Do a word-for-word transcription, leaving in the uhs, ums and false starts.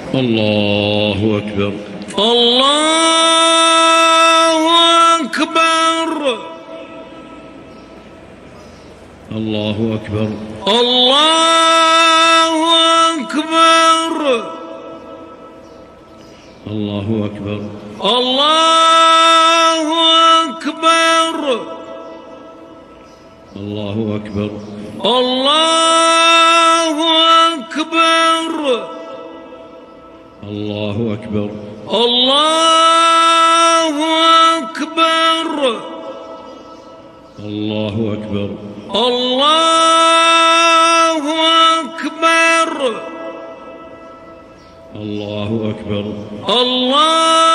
الله أكبر. الله أكبر. الله أكبر. الله أكبر. الله أكبر. الله أكبر. الله أكبر. الله أكبر. الله أكبر. الله أكبر. الله أكبر. الله أكبر. الله أكبر. الله